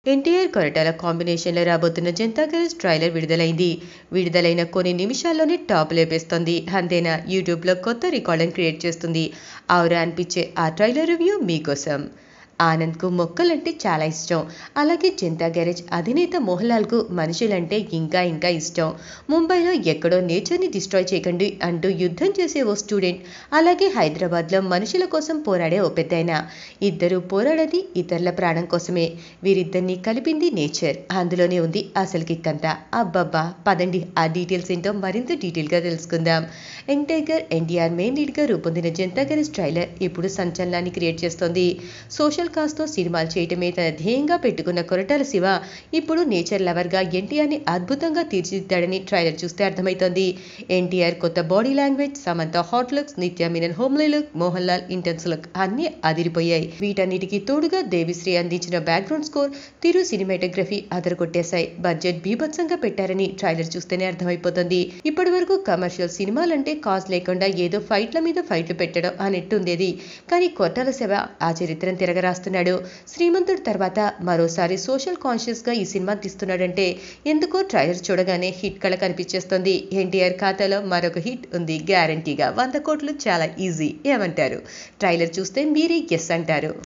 ఎన్టీఆర్ కొరటాల కాంబినేషన్లో రాబోతున్న Janata garage trailer విడుదలైన కొన్ని నిమిషాల్లోనే టాప్ లేపేస్తోంది. అంతేనా, యూట్యూబ్లో కొత్త రికార్డును క్రియేట్ చేస్తుంది. ఔరా అనిపించే ఆ ట్రైలర్ రివ్యూ మీకోసం. ఆనంద్కు మొక్కలంటే చాలా ఇష్టం. అలాగే జనతా గ్యారేజ్ అధినేత మోహన్ లాల్కు మనుషులంటే ఇంకా ఇంకా ఇష్టం. ముంబైలో ఎక్కడో నేచర్ని డిస్ట్రాయ్ చేయకండి అంటూ యుద్ధం చేసే ఓ స్టూడెంట్, అలాగే హైదరాబాద్లో మనుషుల కోసం పోరాడే ఓ పెద్దాయన. ఇద్దరు పోరాడేది ఇతరుల ప్రాణం కోసమే. వీరిద్దరిని కలిపింది నేచర్. అందులోనే ఉంది అసలు కిక్కంతా. అబ్బబ్బా, పదండి ఆ డీటెయిల్స్ ఏంటో మరింత డీటెయిల్గా తెలుసుకుందాం. యంగ్ టైగర్ ఎన్టీఆర్ మెయిన్ లీడ్గా రూపొందిన జనతా గ్యారేజ్ ట్రైలర్ ఇప్పుడు సంచలనాన్ని క్రియేట్ చేస్తోంది. సోషల్ కాస్తో సినిమాలు చేయటమే తన ధ్యేయంగా పెట్టుకున్న కొరటాల శివ ఇప్పుడు నేచర్ లవర్గా ఎన్టీఆర్ని అద్భుతంగా తీర్చిదిద్దాడని ట్రైలర్ చూస్తే అర్థమవుతోంది. ఎన్టీఆర్ కొత్త body language, Samantha hot looks, Nithya Menen homely look, Mohan Lal intense look అన్నీ అదిరిపోయాయి. వీటన్నిటికీ తోడుగా దేవిశ్రీ అందించిన బ్యాక్గ్రౌండ్ స్కోర్, తిరు సినిమాటోగ్రఫీ అదరగొట్టేశాయి. బడ్జెట్ బీభత్సంగా పెట్టారని ట్రైలర్ చూస్తేనే అర్థమైపోతుంది. ఇప్పటి వరకు కమర్షియల్ సినిమాలంటే కాస్ట్ లేకుండా ఏదో ఫైట్ల మీద ఫైట్లు పెట్టడం అనేట్టుండేది. కానీ కొరటాల శివ ఆ చరిత్రను తిరగరాస్తున్నాడు. శ్రీమంతుడు తర్వాత మరోసారి సోషల్ కాన్షియస్ గా ఈ సినిమా తీస్తున్నాడంటే ఎందుకో ట్రైలర్ చూడగానే హిట్ కళ కనిపించేస్తోంది. ఎన్టీఆర్ ఖాతాలో మరొక హిట్ ఉంది గ్యారంటీగా. 100 కోట్లు చాలా ఈజీ. ఏమంటారు? ట్రైలర్ చూస్తే మీరే ఎస్ అంటారు.